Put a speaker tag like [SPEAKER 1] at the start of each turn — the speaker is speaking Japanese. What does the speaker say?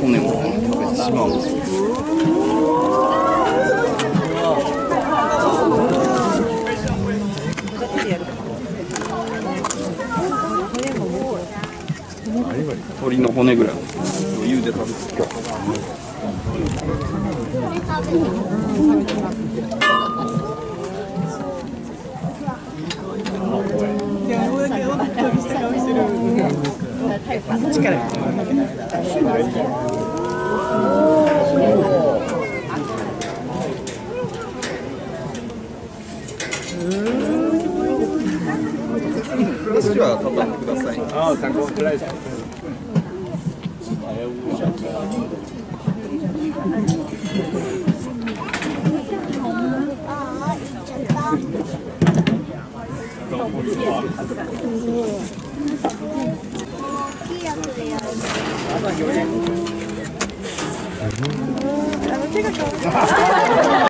[SPEAKER 1] 骨も食べてしまう。鳥の骨ぐらい余裕で食べてる。飯は畳んでください。手が